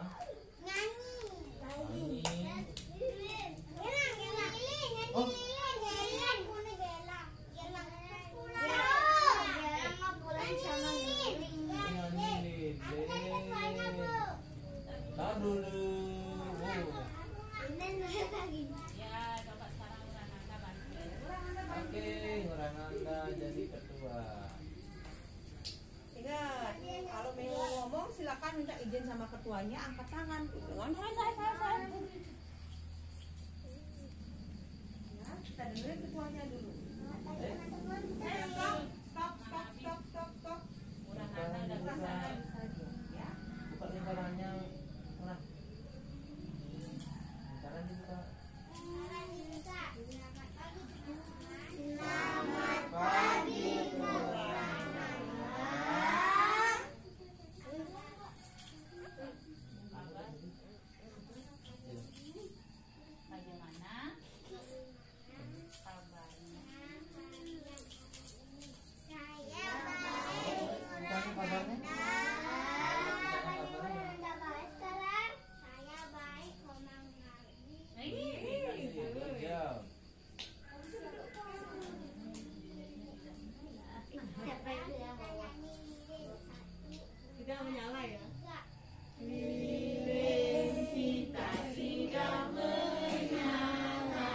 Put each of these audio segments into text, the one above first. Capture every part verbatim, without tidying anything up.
Nyanyi. Nyanyi. Gelang, gelang. Oh. Gelang, punya gelang. Gelang. Gelang mah bulan sama lilin. Nyanyi lilin. Tahan dulu. Wow. Ya, coba sekarang Nurhananda bantu. Oke, Nurhananda jadi ketua. Ingat, kalau mau ngomong silakan minta izin sama ketuanya, angkat tangan. Jangan saya saya saya saya. Ya, kita dengerin ketuanya dulu. Eh, Eh, stop, stop, stop, stop, stop, stop. Nurhananda udah bisa. Ya. buka lingkarannya. Nah. Lingkaran dibuka. Selamat pagi, Bagaimana kabarnya? Saya baik. Bukan kabarnya. Udah baik sekarang. Saya baik, Komang Nabi. Good job. Kita menyala ya. Lilin kita sudah menyala,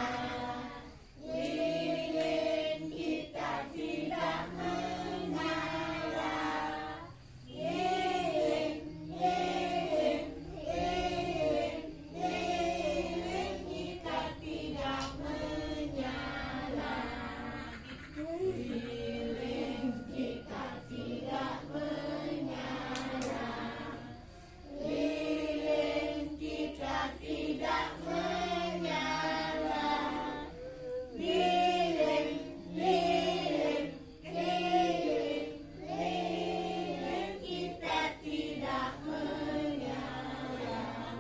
lilin kita tidak menyala, lilin, lilin, lilin, lilin kita tidak menyala, lilin kita tidak menyala. Lilin kita tidak menyala. Lilin, lilin, lilin, lilin kita tidak menyala.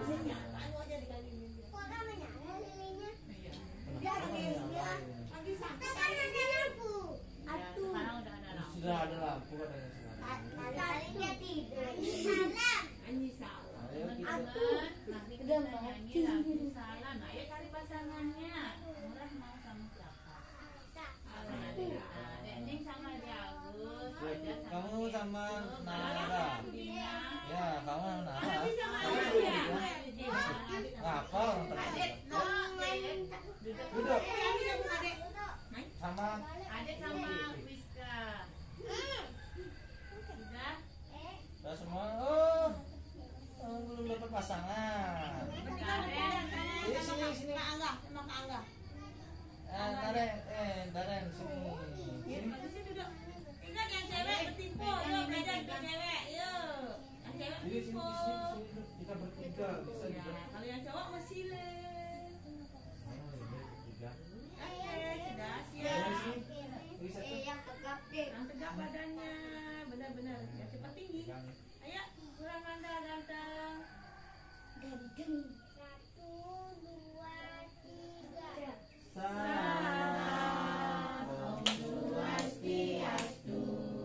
Kok kan menyala lilinnya? Dia Lagi sakit. Kan ada lampu. Ya, sekarang udah ada lampu. Sudah ada lampu katanya sekarang. Kalinya tidur. Salam. Anji salah. Ayo kita. Teman-teman, nanti kita nyanyi lagu salam. Ayo cari pasangannya. Murah mau sama siapa? Sama Dita. Dending sama Diagus. Fajar Kamu sama Yusuf. Nara. Dina. Ya, kamu sama Nara. Tapi sama Kamu Adit juga. ya? Adit. Ngapa orang Adit, terkejut? no, Adit. Duduk. Duduk. Adek. Sama. Adit sama Rizka. Sudah? Sudah semua. Oh. Oh, belum dapat pasangan. Karen. Sini, sini, sini. Kak Angga, sama Kak Angga. Eh, Daren, eh, Daren sini. Sini. Bagusnya duduk. Ingat yang cewek bertimpo, yuk belajar ke cewek, yuk. Yang cewek Sini, sini, bertimpo. sini, sini. Kita bertiga bisa Ya, juga. kalau yang cowok masih le. Oh, ini bertiga. Oke, sudah Ayo, siap. sini. Bisa tuh. Yang tegap deh. Yang tegap badannya, benar-benar. Yang cepat tinggi. Yang Ayo, Nurhananda ganteng. Ganteng. Satu, dua, tiga. Salam Om Swastiastu.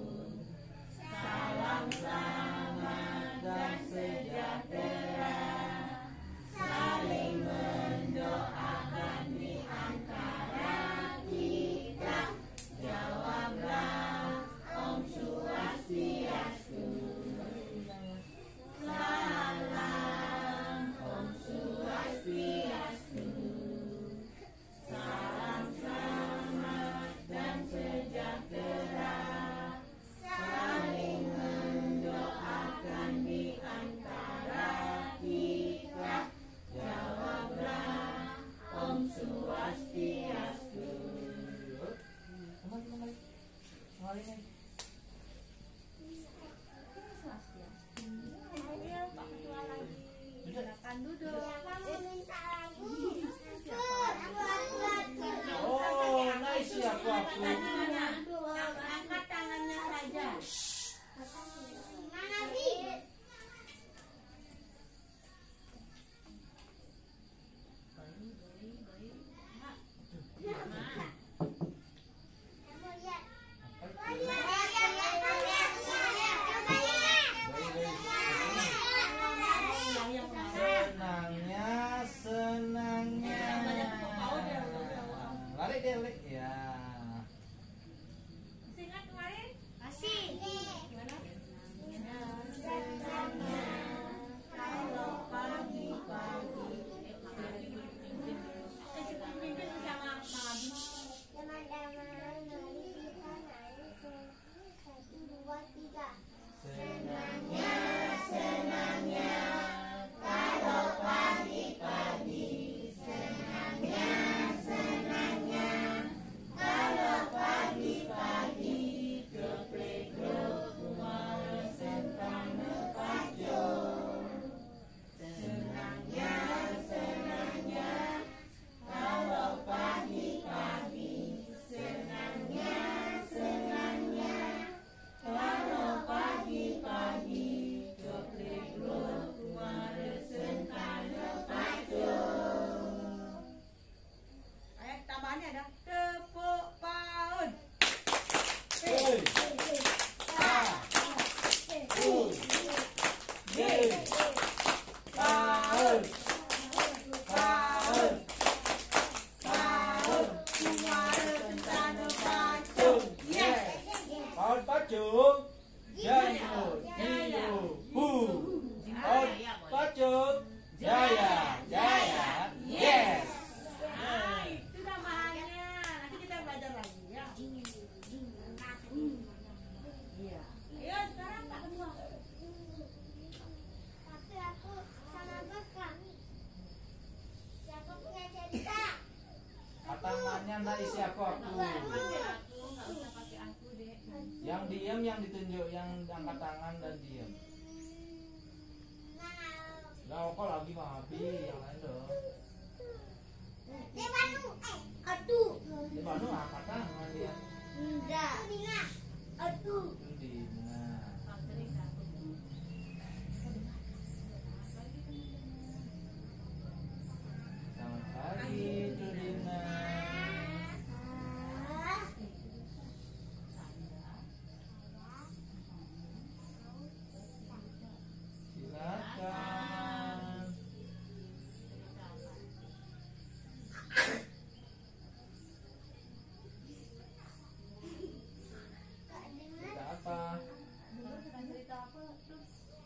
Salam selamat dan sejahtera. Saling mendoakan di antara kita. Jawablah Om Swastiastu. Salam Om Swastiastu. Salam selamat dan sejahtera. Saling mendoakan di antara kita. Jawablah Om Swastiastu. kembali, kembali. Kembali nih. Ayo, Pak Ketua lagi. Duduk. Silakan duduk. Kamu minta lagu. Aku, aku, aku, aku. Oh, nice ya aku aku. Tangannya, angkat tangannya saja. Mana sih? Bayi, bayi, bayi. Mak. Kamu lihat. Apa? Lihat, lihat, lihat, lihat, lihat. Coba lihat. Bayi, bayi. Yang yang Sahur. Sahur. Sahur. Yes. Paut pacung. Jayo. Jiyo. Hu. Paut pacung. Jaya. Jaya. Yes. Nah, itu tambahannya. Nanti kita belajar lagi ya. Iya. Ayo sekarang tak kedua. Tapi aku sama Bapak. Siapa punya cerita? Tangannya ndak isi aku aku. Aku nggak usah pakai aku deh. Yang diam yang ditunjuk, yang angkat tangan dan diam. Nah, kok lagi mah Abi yang lain dong. Di Banu, eh, aduh. Di mana angkat tangan dia? Enggak. Dina, aduh. Dina. Selamat pagi, Dina. Silakan. Cerita apa? Dulu sedang cerita apa tuh?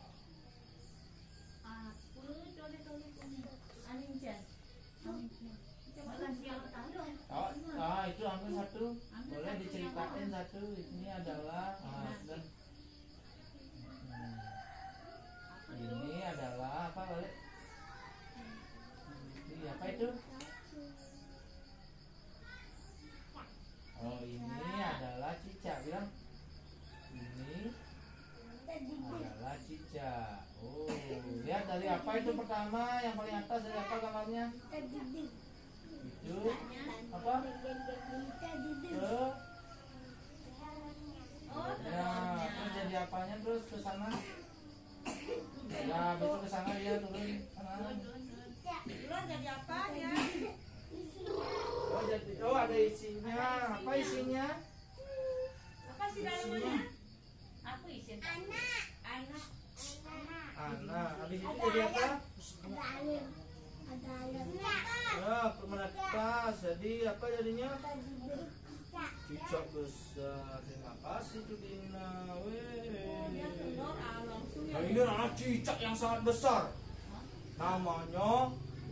Aku tole-tole kuning. Aninjan. Coba kasih yang tahu. Oh, ah, itu ambil satu. Boleh diceritain satu. Ini adalah ah, dan Hmm. Ini adalah apa, Balik? Ini apa itu? Oh, ini adalah cicak. Bilang ini adalah cicak. Oh, lihat dari apa itu pertama, yang paling atas dari apa gambarnya? Itu apa? Ke Oh, ya, terus jadi apanya terus ke sana? Ya, besok ke sana dia turun. Sana. Duluan jadi apa ya? Oh, jadi oh ada isinya. Apa isinya? Apa sih dalamnya? aku isin. Anak. Anak. Anak. Habis itu jadi apa? Ada ayam. Ada ayam. Ya, menetas. Jadi apa jadinya? Cicak besar. Terima kasih Tudina. Dia telur ah, langsung ya. Nah, ini adalah cicak yang sangat besar. Namanya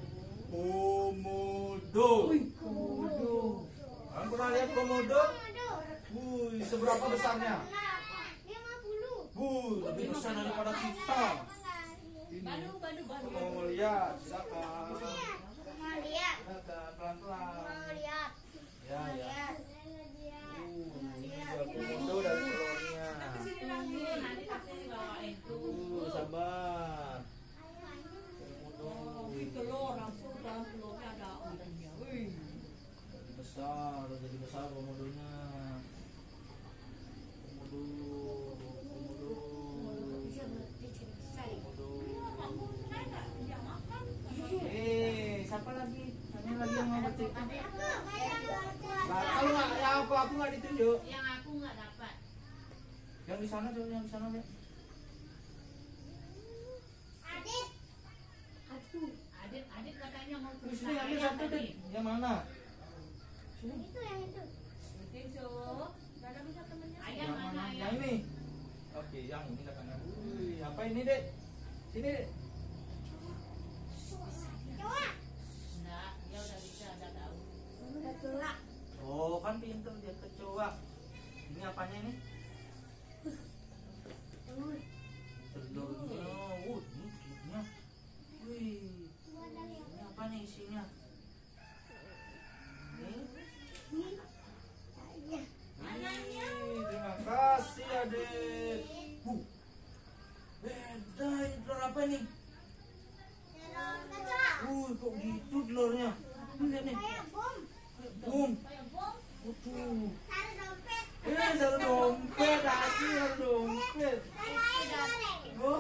komodo. Komodo. Kalian pernah lihat komodo? Wih, seberapa besarnya? lima puluh. Wih, lebih besar daripada kita. Ini. Badu, badu, badu. Kalau mau lihat, silakan. Mau lihat. Silakan pelan-pelan. Mau lihat. Ya, ya. Lihat. Uh, ini juga komodo dan telurnya. Sini lagi. Nanti kasih bawain tuh. Uh, sabar. Oh, ini telur langsung dalam telurnya ada udangnya. Wih. Jadi besar, jadi besar komodonya. Komodo, komodo, komodo. Kamu saya nggak dia makan. Eh, siapa lagi? Tanya lagi yang mau bercerita. Aku kayak buat. Nah, kalau nggak, ya apa aku nggak ditunjuk. Yang aku nggak dapat. Yang di sana coba, yang di sana lihat. Adit. Adit, Adit katanya mau Di sini ambil satu deh. Yang mana? Yang itu yang itu. Tisu. Gak ada bisa temennya. Ayam Yang mana mana? ayam? Yang ini. Oke, yang ini katanya. Wih, apa ini dek? Sini dek. Coba. Enggak, dia udah bisa, udah tahu. Udah tua. Oh, kan pinter dia kecoa. Ini apanya ini? Telur. Telurnya. Oh, ini telurnya. Wih, ini apa nih isinya? Ini. Ayamnya. Wih, terima kasih adek. Uh, beda ini telur apa nih? Telur kecoa. Uh, kok gitu telurnya? Ini lihat nih. Kayak bom. Bum. Kayak bom. Waduh. Taruh dompet. Eh, satu dompet, lagi satu dompet. Kayak goreng. Oh,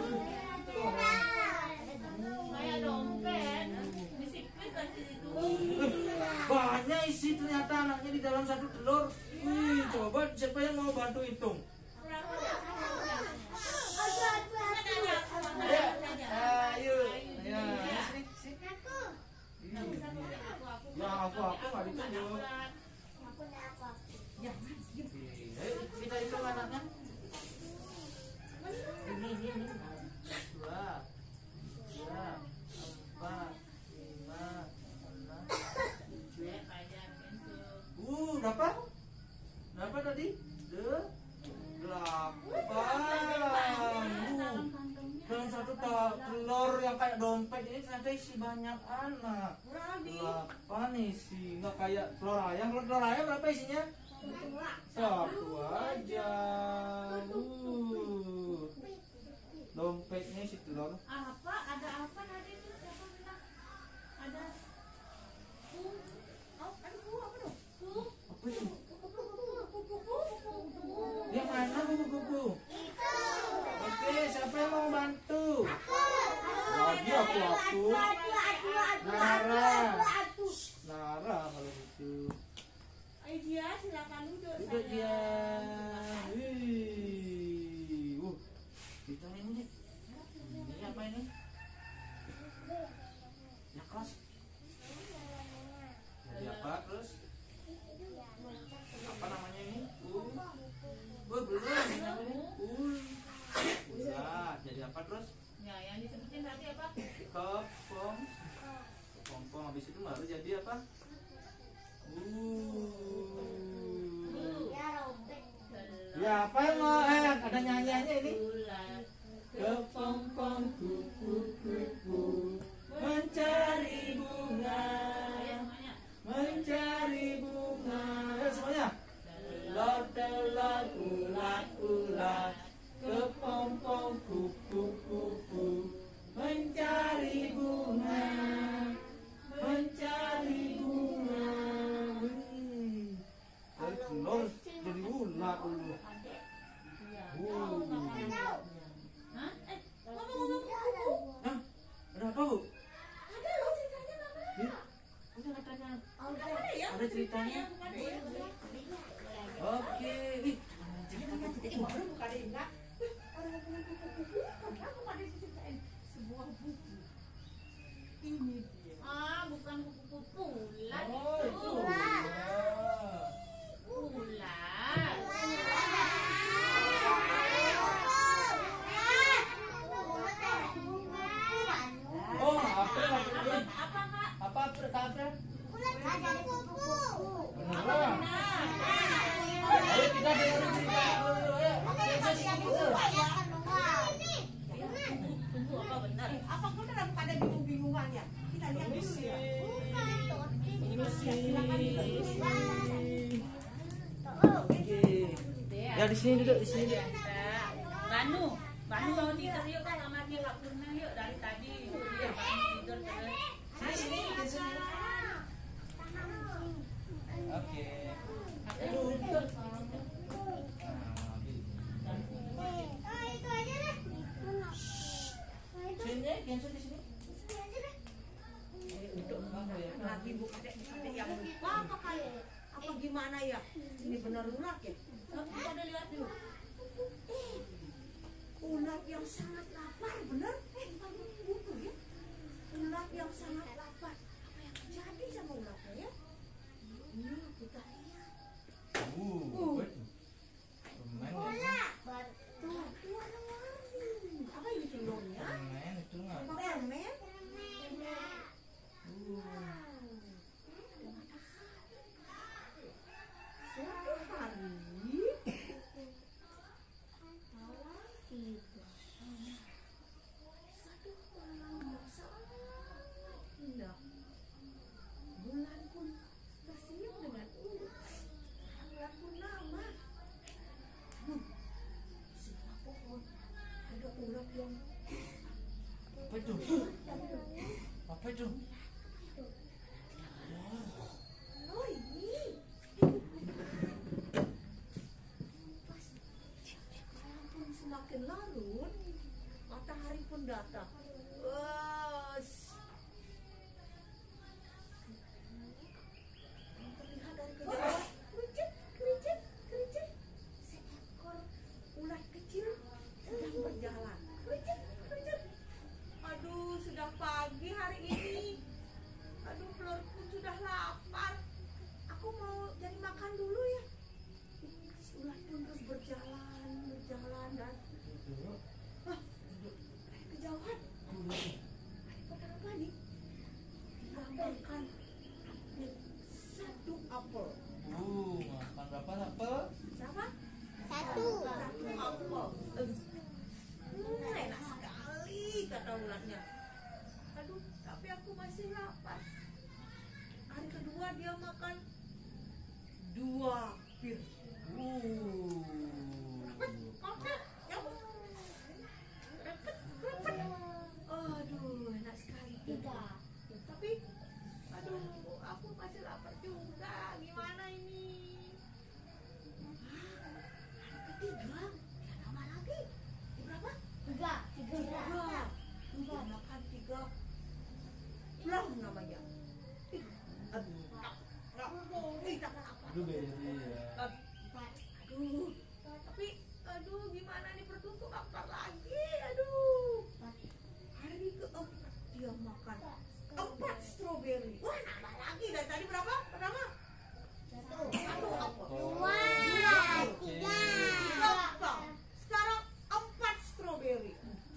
Kayak dompet. Disiplin kasih itu. banyak isi ternyata anaknya di dalam satu telur. Wih, coba siapa yang mau bantu hitung? Ya, ayo, ya. aku aku nggak ditunjuk. Aku nih aku aku. Ya, diam. Ayo kita hitung anaknya. Ini ini ini. Dua, tiga, empat, lima, enam, tujuh. Uh, berapa? Berapa tadi? De, delapan. Uh, dalam satu ta- telur yang kayak dompet ini ternyata isi banyak anak. Berani. Delapan isi, nggak kayak telur ayam. Kalau telur ayam berapa isinya? Satu aja. Uh, dompetnya isi telur. Apa? Ada apa tadi itu? Siapa bilang? Ada ku. Oh, ada ku apa dong? Ku. Apa itu? Yang mana buku-buku? Oke, siapa yang mau bantu? Lagi aku aku. Nara. Nara kalau gitu. Ayo dia silakan duduk. Duduk sayang. dia. Wih. Uh. Kita ini. Ini apa ini? Ya kelas. Jadi apa terus? Apa namanya ini? Uh. Oh, belum namanya. Uh. Udah, jadi apa terus? Ya, yang disebutin tadi apa? Kepompong. Kepompong habis itu baru jadi apa? Uh. Ya apa yang mau eh, ada nyanyiannya ini? Kepompong kupu kupu mencari bunga, mencari bunga. Ya semuanya. Telur telur ulat ulat, kepompong kupu kupu mencari bunga, mencari bunga. Hmm. Dari telur jadi ulat dulu. Uh. Hah? Eh, Ngomong-ngomong kupu. Hah? Ada apa bu? Ada loh ceritanya Mama. Ih, udah katanya Ada ya? ada ceritanya. Ada ya? Oke, ih, Ih, baru buka deh enggak? Orang ngomongin kupu-kupu, kenapa pada diceritain sebuah buku? Ini dia. ah, bukan kupu-kupu, ulat oh itu. itu. Ya. Ulat. Oh, apa apa Apa, Kak? apa apa apa? Beneran. Benar. Ayo kita dengerin cerita dulu ya. Kita dulu. Tunggu, apa benar? Eh, apa beneran pada bingung-bingungan ya? Kita lihat dulu ya. Ini sih. Silakan duduk. Oke. Ya di sini duduk di sini. Banu, Banu mau tidur yuk kan kamarnya Kak Purna yuk dari tadi. Dia Banu tidur terus. Sini sini di sini. Oke. Duduk. Sini, cancel di sini. Duduk kamu ya. Lagi buka deh, buka deh yang lupa apa kali? Apa gimana ya? Ini benar ulat ya? Kita ada lihat dulu. Eh, ulat yang sangat lapar, benar? Eh, kamu buku ya? Ulat yang sangat lapar. Apa yang terjadi sama ulatnya ya? Ini kita lihat. Uh, apa itu? Permen ya? Tuh, warna-warni. Apa ini telurnya? Permen itu nggak? Apa permen? Uh. Suatu hari satu malam yang sangat indah, bulan pun tersenyum dengan ulat. Bulan purnama. Hmm, di sebuah pohon ada ulat yang Apa itu? Apa itu? oh ini malam pun semakin larut, matahari pun datang. Wes. Terlihat dari kejauhan, kericit, kericit, kericit, seekor ulat kecil sedang berjalan. Kericit, kericit. Aduh, sudah pagi hari ini. masih lapar. Hari kedua dia makan dua pir. Uh. Makan, ya. Repet, repet. Aduh, enak sekali. Tiga. Tapi, aduh, aku masih lapar juga. Gimana ini? Hah? Hari ketiga, dia tambah lagi. Berapa? Tiga. Tiga. Tiga. Dia makan tiga. Belum namanya. Ih, aduh, tak, tak, ih, tak lapar. Blueberry ya. Aduh, tapi, aduh, gimana nih perutku lapar lagi. Aduh. Hari keempat dia makan empat stroberi. Wah, nambah lagi. Dan tadi berapa? Pertama? Satu apa? Dua. Tiga. Tiga apa? Sekarang empat stroberi.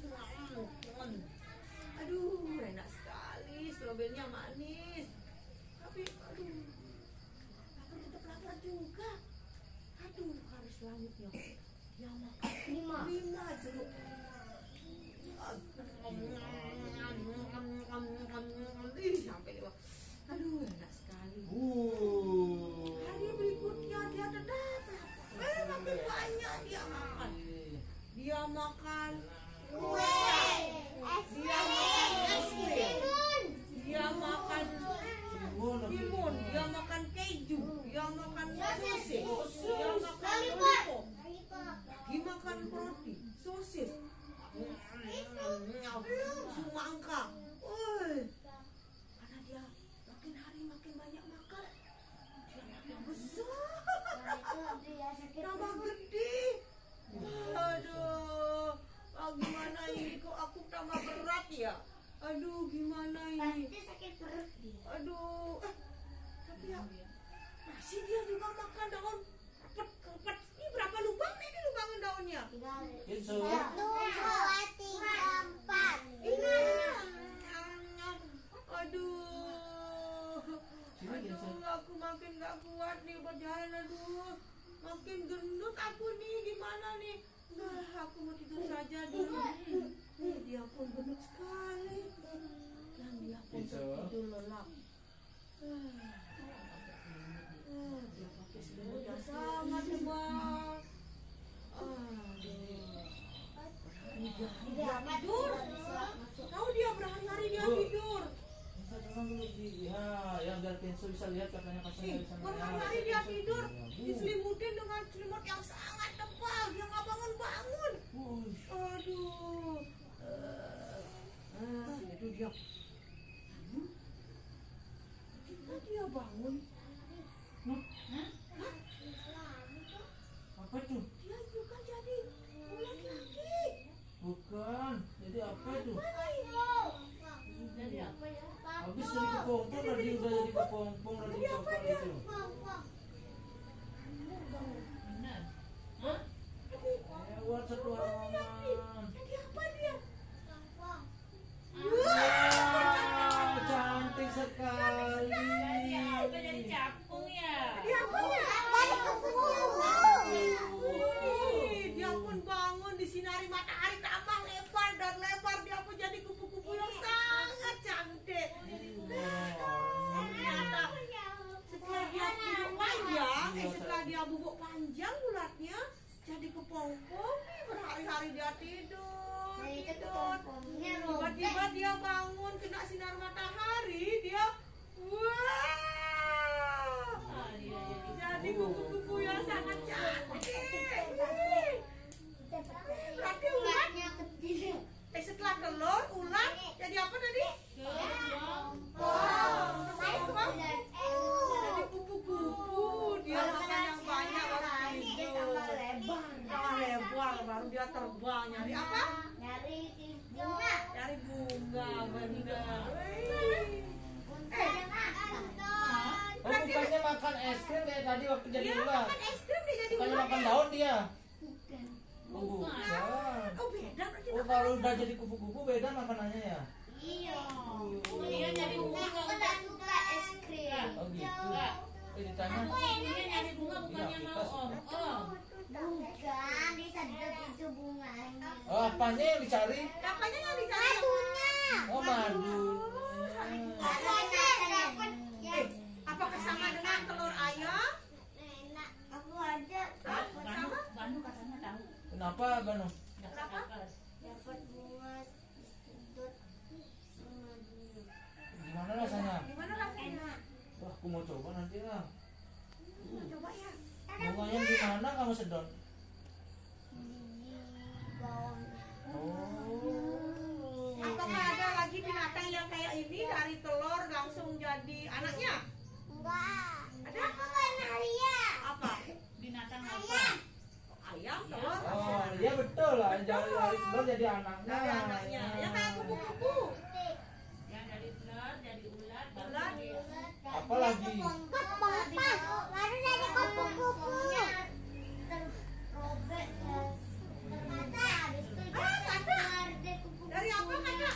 Aduh, enak sekali. Stroberinya manis. Tapi, aduh, aku tetap lapar juga. Aduh, hari selanjutnya dia makan Lima. lima jeruk. Ih, sampai lima. Aduh, enak sekali. Uh. Hari berikutnya dia tetap lapar. Eh, makin banyak dia makan. Dia makan Kue. Dia makan es krim. Dia makan Timun. timun. Dia makan keju. Dia makan sosis. Dia makan Lollipop. lollipop. Dia makan roti, sosis. Semangka. Woi. Karena dia makin hari makin banyak makan, dia makin besar. Tambah gede. Aduh. Ah, gimana ini kok aku tambah berat ya? Aduh, gimana ini? Pasti sakit perut dia. Aduh. Eh, tapi ya masih dia juga makan daun kepet-kepet. Ini berapa lubang nih di lubangan daunnya? Tiga. Itu. Satu, dua, tiga, empat. Ini. Aduh. Aduh, aku makin gak kuat nih berjalan. Aduh, makin gendut aku nih. Gimana nih? Nah, aku mau tidur saja dulu. Nih, dia pun gendut sekali. Dan dia pun tertidur lelap. Ah, ah, dia pakai selimut yang sangat tebal. Aduh. Dia, dia tidur. Tahu dia berhari-hari dia Bu. tidur. Bisa jangan dulu di ya, yang biar Kenzo bisa lihat katanya pas Ih, dari sana. berhari-hari dia tidur Bu. diselimutin dengan selimut yang sangat tebal. Dia nggak bangun-bangun. Uh. Aduh. Ah, itu dia. Hmm? Ketika dia bangun, Apa tuh? dia juga jadi ulat lagi. Bukan. Jadi apa itu? Jadi apa ya? Habis dari kepompong tadi udah jadi kepompong tadi Jadi apa coklat dia? itu. Benar. Hah? Lewat satu halaman. Jadi apa dia? Wah, cantik sekali. Jadi apa? Jadi capung ya? Jadi apa ya? Wih, dia pun bangun disinari matahari tambah lebar dan lebar. Dia pun jadi kupu-kupu yang sangat cantik. Ternyata setelah dia bubuk panjang, eh setelah dia bubuk panjang ulatnya jadi kepompong. Nih, berhari-hari dia tidur, tidur. Tiba-tiba dia bangun kena sinar matahari, dia wah. Ah, dia jadi Jadi kupu-kupu yang sangat cantik. Ih, berarti ulat, eh setelah telur, ulat jadi apa tadi? Oh, terus apa? Jadi kupu-kupu. Dia makan yang banyak baru tidur. Tambah lebar, baru dia terbang. Nyari apa? Nyari bunga. Nyari bunga, benar. Oh, bukannya makan es krim kayak tadi waktu jadi Dia ulat. makan es krim dia jadi Bukannya ulat makan ya? daun dia. Bukan. Oh, bukan. Oh beda berarti. Oh, kalau udah jadi kupu-kupu beda makanannya ya? Iya. Dia jadi bunga. Aku tak suka es krim. Oh gitu. Eh ditanya. Dia nyari bunga bukannya mau om. Om. Bukan, disedot itu bunganya. Oh, apanya yang dicari? Apanya yang dicari? Madunya. Oh, madu. apa noh? Dapat. Dapat bunga sedot sama bunga. Gimana rasanya? Gimana rasanya? Wah, aku mau coba nanti lah. Coba ya. Bunganya gimana kamu sedot? Di bawah. Oh. Apakah ada lagi binatang yang kayak ini dari telur langsung jadi anaknya? Enggak. Ada? Aku warna Alia. Apa? Binatang apa? Ayam, telur, Oh, iya betul lah. Dari dari telur jadi anaknya. dari anaknya. Ya kayak kupu-kupu. Yang dari telur jadi ulat, baru Ulat. jadi Apa lagi? Kepompong. Baru dari kupu-kupu. Terobek ya. Termata. Habis itu Ah, kata. keluar dari kupu-kupu. Dari apa kata?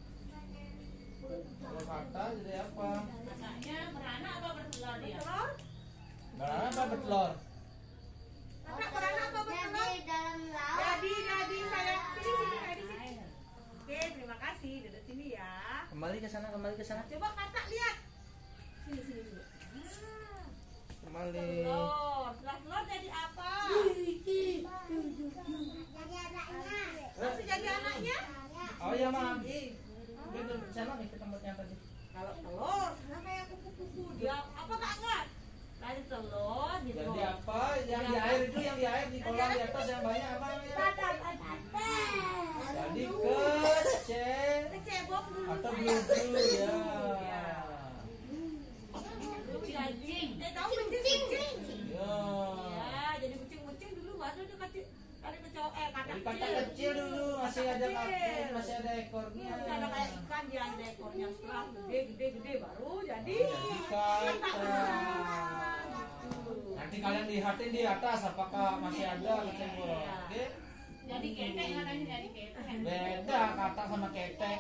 Kalau kata jadi apa? katanya beranak apa bertelur dia? Telur? Beranak apa bertelur? Kata beranak apa bertelur? Jadi dalam laut. Jadi, jadi saya sini sini saya di sini. Air. Oke, terima kasih. Duduk sini ya. Kembali ke sana, kembali ke sana. Coba kata lihat. Sini sini dulu. Ah, Kembali. telur. Setelah telur jadi apa? Jadi anaknya. Langsung jadi anaknya? Oh iya, Mam. Kita ke sana nih ke tempat yang tadi. Kalau telur, sama kayak kupu-kupu. Dia apa Kak Anggat? Dari telur gitu. Jadi apa? Yang di air itu, yang di air di kolam di atas yang banyak apa namanya? Jadi kecil Kecebok dulu atau saya. blue ya. Cacing. Eh, tahu kucing kucing. Ya. Ya, jadi kucing-kucing dulu baru dia kecil. Kali kecil eh kata Jadi kata kecil dulu masih ada kaki, masih ada ekornya. Terus ada kayak ikan dia ada ekornya setelah gede gede gede baru jadi Jadi kata. Nanti kalian lihatin di atas apakah masih ada kecebol. Oke? Jadi ketek katanya jadi ketek. Beda kata sama ketek.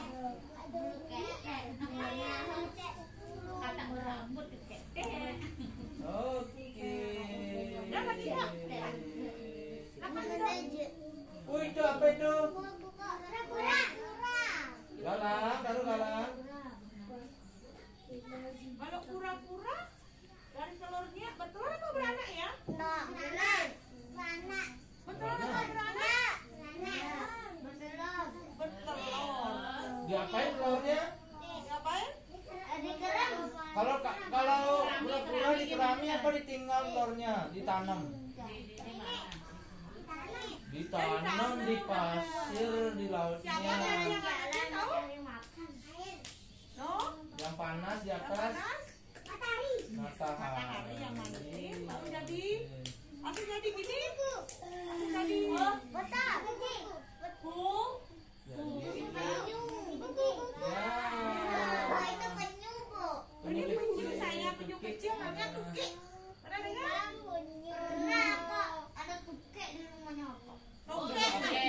Kata berambut ke ketek. Oke. Dapat tidak? Wih, itu apa itu? Galang, baru galang. Kalau kura-kura dari telurnya bertelur apa beranak ya? Bertelur apa beranak? Bertelur. Diapain telurnya? Ngapain? Kalau kalau kura-kura dikerami apa ditinggal telurnya? Ditanam. Ditanam di pasir di lautnya. Siapa dari yang nggak tahu? No? Yang panas di atas Panas? matahari. Matahari yang manis baru jadi. Aku jadi gini. Aku jadi. Bu. Ini penyu saya, penyu kecil namanya tukik. Pernah dengar? Tukik.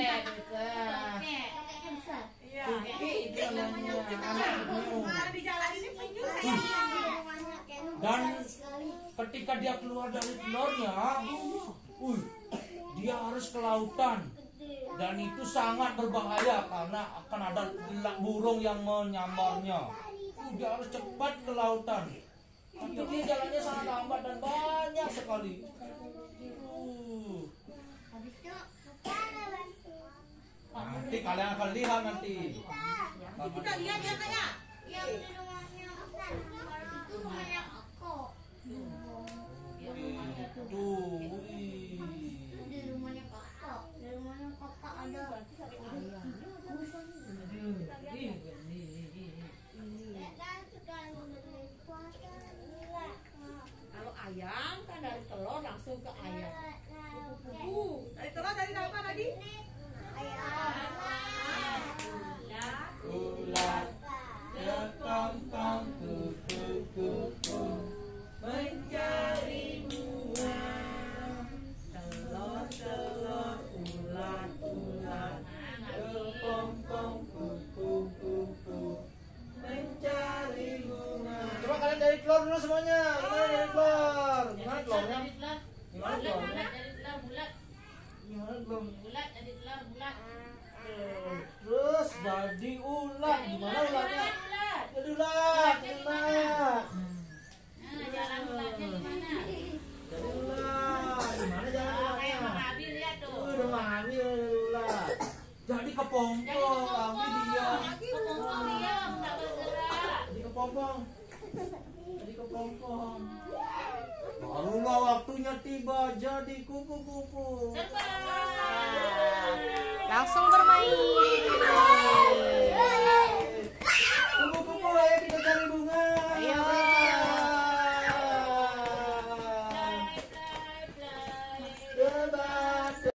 Iya. Tukik itu namanya anak penyu. Nah, di jalan ini penyu saya. Dan ketika dia keluar dari telurnya, uh, dia harus ke lautan. Dan itu sangat berbahaya karena akan ada gelak burung yang menyambarnya. Uh, dia harus cepat ke lautan. Tapi dia jalannya sangat lambat dan banyak sekali. Uh, nanti kalian akan lihat nanti. Kita lihat ya kayak. Yang di rumahnya Ustaz, itu rumahnya aku. Itu, wih. Di rumahnya kakak, di rumahnya kakak ada ayam. Kalau ayam kan dari telur langsung ke ayam. Kupu-kupu. Dari telur dari apa tadi? Ulat ketongkong kupu-kupu mencari bunga. Telur-telur ulat-ulat ketongkong kupu-kupu mencari bunga. Coba kalian dari telur dulu semuanya. Gimana dari telur? Gimana telurnya? Jadi telur. Gimana Bulat telurnya? jadi telur bulat. Gimana belum? Bulat jadi telur bulat. Terus jadi ulat. Gimana ulatnya? Ulat. Jadi ulat, ulat. Nah, jalan ulatnya gimana? Jadi ulat. Gimana jalan Oh, kayak ulatnya? Bang Abi lihat tuh. Udah mami ulah. Jadi kepompong, kami dia. Kepompong diam, tak bergerak. Jadi kepompong. Jadi kepompong. Barulah waktunya tiba jadi kupu-kupu. Terbang. Langsung bermain.